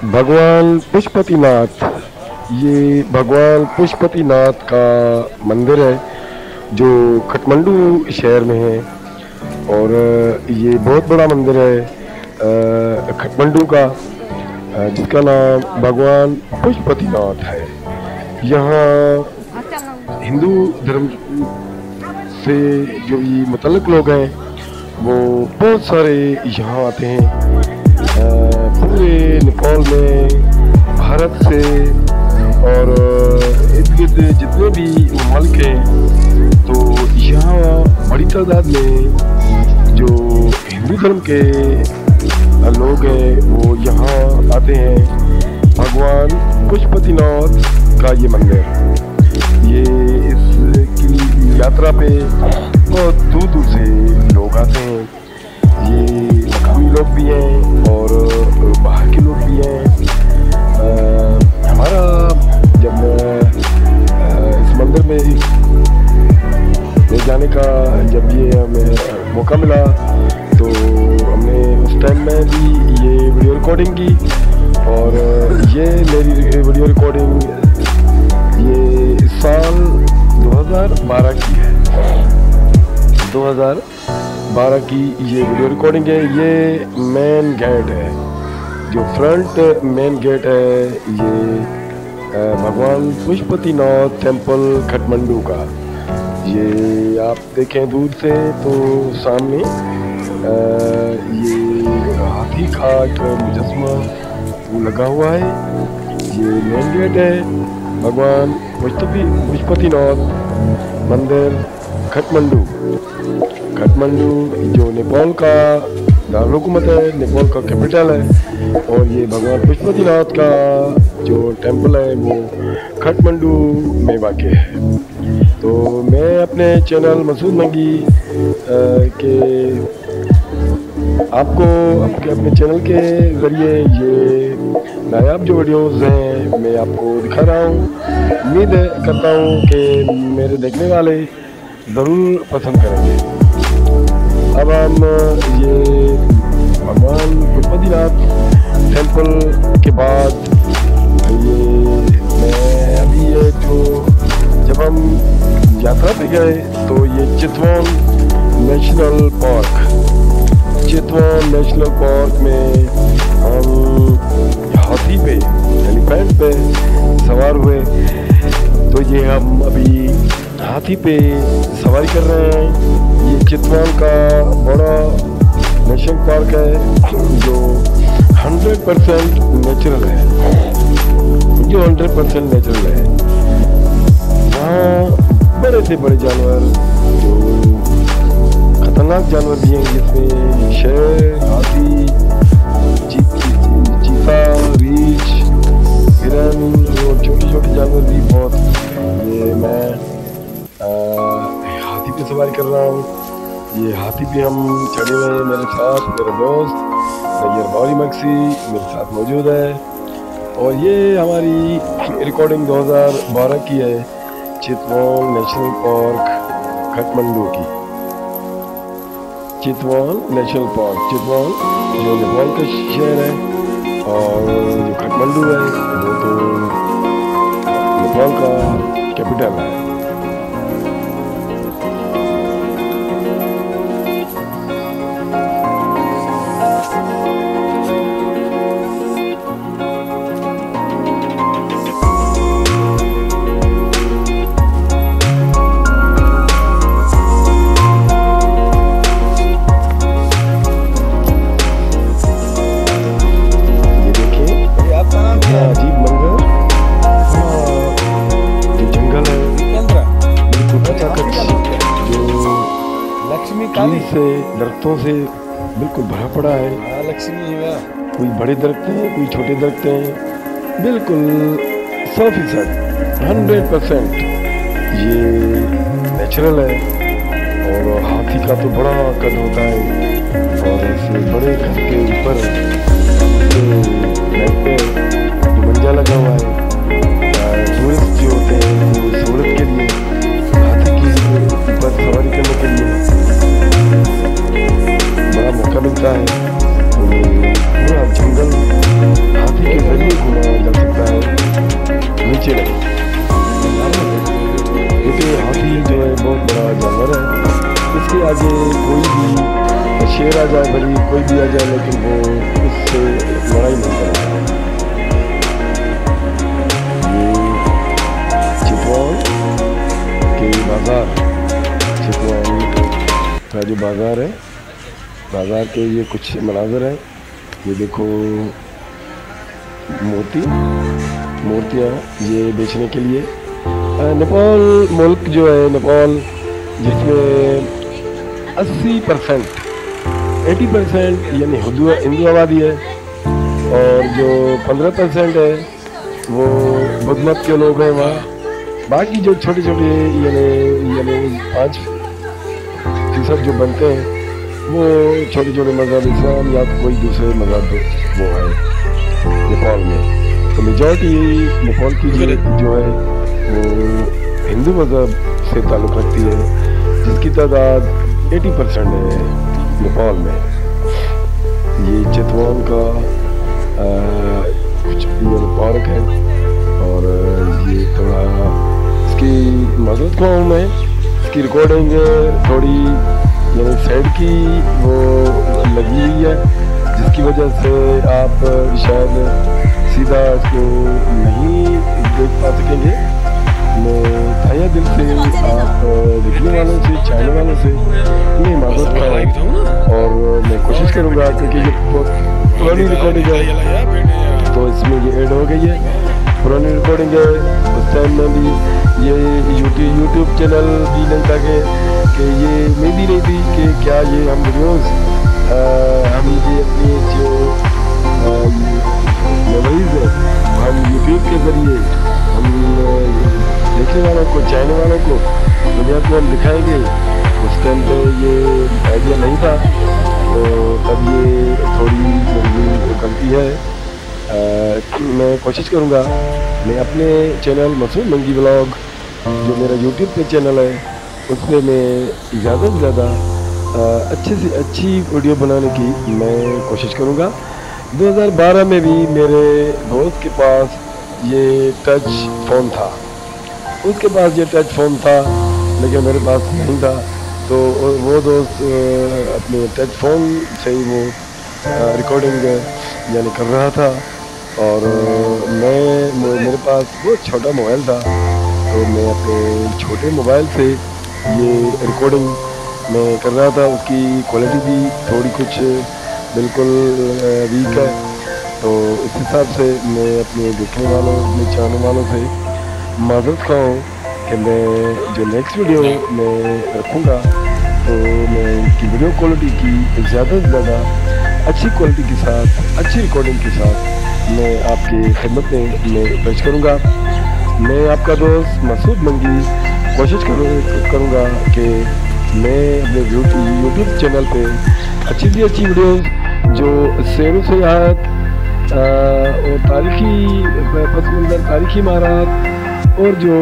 भगवान पशुपतिनाथ, ये भगवान पशुपतिनाथ का मंदिर है जो काठमांडू शहर में है। और ये बहुत बड़ा मंदिर है काठमांडू का, जिसका नाम भगवान पशुपतिनाथ है। यहाँ हिंदू धर्म से जो ये मुतल्लिक लोग हैं वो बहुत सारे यहाँ आते हैं। पूरे नेपाल में, भारत से और इर्द गिर्द जितने भी मुल्क हैं, तो यहाँ बड़ी तादाद में जो हिंदू धर्म के लोग हैं वो यहाँ आते हैं। भगवान पशुपतिनाथ का ये मंदिर, ये इसकी यात्रा पे बहुत दूर दूर से लोग आते हैं। ये मकामी लोग भी हैं और बाहर के लोग भी हैं। हमारा जब इस मंदिर में जाने का जब ये हमें मौका मिला तो हमने उस टाइम में भी ये वीडियो रिकॉर्डिंग की। और ये मेरी वीडियो रिकॉर्डिंग ये इस साल 2012 की है। 2012 की ये वीडियो रिकॉर्डिंग है। ये मेन गेट है, जो फ्रंट मेन गेट है, ये भगवान पशुपतिनाथ टेम्पल काठमांडू का। ये आप देखें दूर से तो सामने ये हाथी खाट मुजस्मा वो लगा हुआ है। ये मेन गेट है भगवान पशुपतिनाथ मंदिर काठमांडू। काठमांडू जो नेपाल का दारुल-ए-हुकूमत है, नेपाल का कैपिटल है। और ये भगवान पशुपतिनाथ का जो टेम्पल है वो काठमांडू में वाक़ है। तो मैं अपने चैनल मसूद मंगी के आपको अपने चैनल के ज़रिए ये नायाब जो वीडियोज़ हैं मैं आपको दिखा रहा हूँ। उम्मीद करता हूँ कि मेरे देखने वाले ज़रूर पसंद करेंगे। अब हम ये भगवान पशुपतिनाथ टेम्पल के बाद ये मैं अभी ये जो जब हम यात्रा पे गए तो ये चितवन नेशनल पार्क में हम हाथी पे एलिफेंट पे सवार हुए। तो ये हम अभी हाथी पे सवारी कर रहे हैं। ये चितवन का बड़ा नेशनल पार्क है जो 100% नेचुरल है, जो 100% नेचुरल है। यहाँ बड़े से बड़े जानवर, जो खतरनाक जानवर भी हैं, जिसमें शेर, हाथी, चीता, रीछ, हिरन और छोटे छोटे जानवर भी बहुत। ये मैं हाथी पे सवारी कर रहा हूँ। ये हाथी पे हम चढ़े हुए हैं। मेरे साथ मेरा दोस्त नैयर बावरी मक्सी मेरे साथ मौजूद है। और ये हमारी रिकॉर्डिंग 2012 की है, चितवन नेशनल पार्क काठमांडू की। चितवन नेशनल पार्क, चितवन जो नेपाल का शहर है और जो काठमांडू है वो तो नेपाल का कैपिटल है। से दरख्तों से बिल्कुल भरा पड़ा है। लक्ष्मी है, कोई बड़े दरख्त हैं, कोई छोटे दरख्त हैं, बिल्कुल 100% 100% ये नेचुरल है। और हाथी का तो बड़ा कद होता है और इससे बड़े कद के ऊपर जो मंजा लगा हुआ है। टूरिस्ट जो होते हैं वो सहूलत के लिए हाथी की ऊपर सवारी करने के लिए बड़ा मौका मिलता है। तो ये पूरा जंगल हाथी के शेर आ जाए, भले कोई भी आ जाए, लेकिन वो उससे लड़ाई नहीं करेगा। ये चितवन के बाज़ार, चितवन का जो बाज़ार है, बाज़ार के ये कुछ मनाज़र हैं। ये देखो मूर्तियाँ ये बेचने के लिए। नेपाल मुल्क जो है, नेपाल जिसमें 80% यानी हिंदू आबादी है, और जो 15% है वो बुद्ध मत के लोग हैं वहाँ। बाकी जो छोटे छोटे यानी 5% जो बनते हैं वो छोटे छोटे मज़हब, इस्लाम या कोई दूसरे मज़हब वो है नेपाल में। तो मेजॉरिटी नेपाल की जो है वो हिंदू मज़हब से ताल्लुक़ रखती है, जिसकी तादाद 80% है नेपाल में। ये चितवन का कुछ पार्क है, और ये थोड़ा इसकी मदद को मैं इसकी रिकॉर्डिंग थोड़ी यानी साइड की वो लगी हुई है, जिसकी वजह से आप शायद सीधा इसको नहीं देख पा सकेंगे। मैं तहे दिल से आप देखने वालों से, चाहने वालों से ये मदद पाऊँ, और मैं कोशिश करूँगा, क्योंकि ये बहुत पुरानी रिकॉर्डिंग है तो इसमें ये ऐड हो गई है। पुरानी रिकॉर्डिंग है, उस टाइम में भी ये यूट्यूब चैनल भी नहीं था कि ये उम्मीद ही नहीं थी कि क्या ये हम वीडियोज़ हम ये अपनी जो मेमोरीज है हम यूट्यूब के ज़रिए हम देखने वालों को, चाहने वालों को दुनिया को हम दिखाएंगे। उस टाइम पे ये आइडिया नहीं था, तो तब ये थोड़ी मेरी गलती है। मैं कोशिश करूँगा मैं अपने चैनल मसूद मंगी व्लॉग, जो मेरा यूट्यूब पे चैनल है, उस पर मैं ज़्यादा से ज़्यादा अच्छे से अच्छी वीडियो बनाने की मैं कोशिश करूँगा। 2012 में भी मेरे दोस्त के पास ये टच फ़ोन था, उसके पास ये टच फ़ोन था, लेकिन मेरे पास नहीं था। तो वो दोस्त अपने टच फ़ोन से ही वो रिकॉर्डिंग यानी कर रहा था, और मेरे पास बहुत छोटा मोबाइल था, तो मैं अपने छोटे मोबाइल से ये रिकॉर्डिंग मैं कर रहा था। उसकी क्वालिटी भी थोड़ी कुछ बिल्कुल वीक है, तो इस हिसाब से मैं अपने देखने वालों, अपने चाहने वालों से माज़रत खाऊँ कि मैं जो नेक्स्ट वीडियो मैं रखूँगा, तो मैं इनकी वीडियो क्वालिटी की ज़्यादा से ज़्यादा अच्छी क्वालिटी के साथ, अच्छी रिकॉर्डिंग के साथ मैं आपकी खिदमत में मैं पेश करूँगा। मैं आपका दोस्त मसूद मंगी कोशिश करूँगा कि मैं अपने यूट्यूब चैनल पे अच्छी से अच्छी वीडियोस जो सैर सयाहत और तारीख़ी पस मंज़र, तारीख़ी इमारत और जो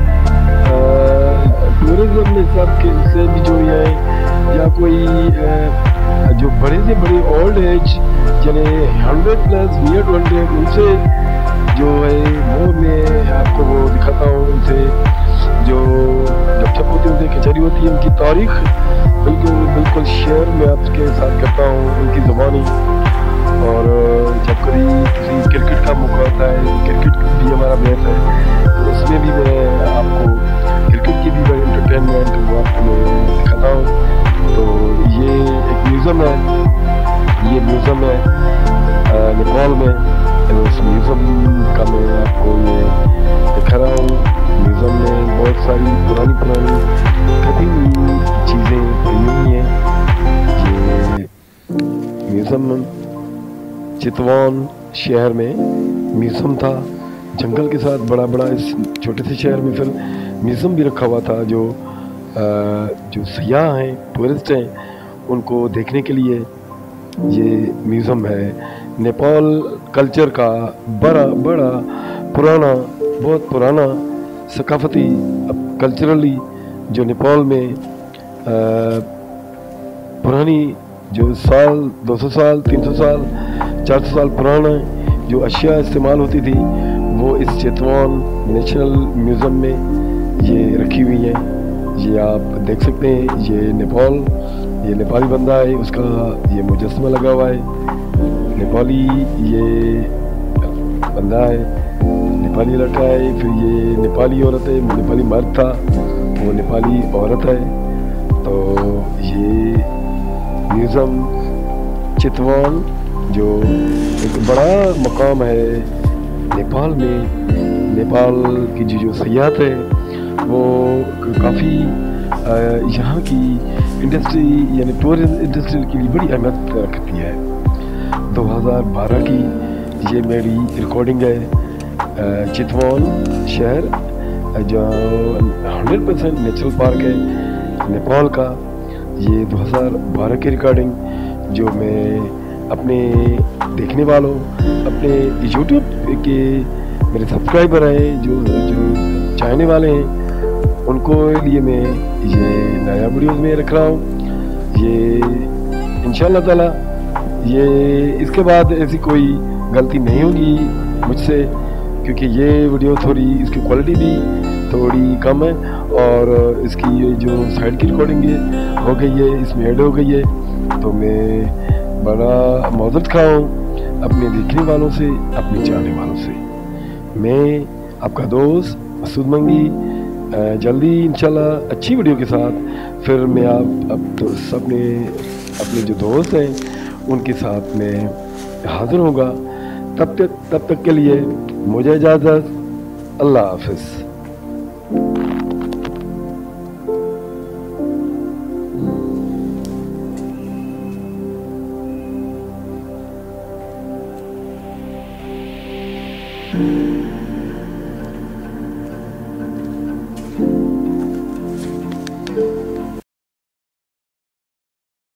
टूरिज़म में सब के से भी जुड़ी है, या कोई जो बड़े से बड़े ओल्ड एज यानी 100+ नियर 200 उनसे जो है वो मैं आपको वो दिखाता हूँ। उनसे जो गपशप होती है, उनसे कचहरी होती है, उनकी तारीख़ बिल्कुल शेयर में आपके साथ करता हूँ, उनकी ज़बानी। और जब कभी किसी क्रिकेट का मौका होता है, क्रिकेट भी हमारा मैच है, तो उसमें भी मैं आपको क्रिकेट की भी बड़ी एंटरटेनमेंट वो आपको मैं दिखाता हूँ। तो ये एक म्यूज़ियम है, ये म्यूज़ियम है नेपाल में, उस म्यूज़ियम का मैं आपको ये दिखा रहा हूँ। म्यूज़ियम में बहुत सारी पुरानी कभी चीज़ें पड़ी हुई हैं। ये म्यूज़ियम चितवन शहर में म्यूज़ियम था, जंगल के साथ बड़ा इस छोटे से शहर में फिर म्यूज़ियम भी रखा हुआ था, जो सयाह हैं, टूरिस्ट हैं, उनको देखने के लिए ये म्यूज़ियम है। नेपाल कल्चर का बड़ा पुराना, बहुत पुराना सकाफती कल्चरली जो नेपाल में पुरानी जो साल 200 साल 300 साल 400 साल पुराना जो अशिया इस्तेमाल होती थी, वो इस चितवन नेशनल म्यूज़ियम में ये रखी हुई हैं। ये आप देख सकते हैं, ये नेपाल ये नेपाली बंदा है, उसका ये मुजस्समा लगा हुआ है। नेपाली ये बंदा है, नेपाली लड़का है। फिर ये नेपाली औरत है, नेपाली मर्द था, वो नेपाली औरत है। तो ये म्यूज़ियम चितवन जो एक बड़ा मकाम है नेपाल में। नेपाल की जो सयाहत है वो काफ़ी यहाँ की इंडस्ट्री यानी टूरिज्म इंडस्ट्री के लिए बड़ी अहमियत रखती है। 2012 की ये मेरी रिकॉर्डिंग है। चितवन शहर जहाँ 100% नेचुरल पार्क है नेपाल का। ये 2012 की रिकॉर्डिंग जो मैं अपने देखने वालों, अपने यूट्यूब के मेरे सब्सक्राइबर हैं, जो चाहने वाले हैं, उनको लिए मैं ये नया वीडियोस में रख रहा हूँ। ये इंशाल्लाह ताला ये इसके बाद ऐसी कोई गलती नहीं होगी मुझसे, क्योंकि ये वीडियो थोड़ी इसकी क्वालिटी भी थोड़ी कम है और इसकी ये जो साइड की रिकॉर्डिंग हो गई है, इसमें ऐड हो गई है। तो मैं बड़ा मौजूद खा हूँ अपने देखने वालों से, अपने चाहने वालों से। मैं आपका दोस्त मसूद मंगी, जल्दी इंशाल्लाह अच्छी वीडियो के साथ फिर मैं अपने जो दोस्त हैं उनके साथ में हाज़िर होगा। तब तक के लिए मुझे इजाज़त। अल्लाह हाफ़िज़।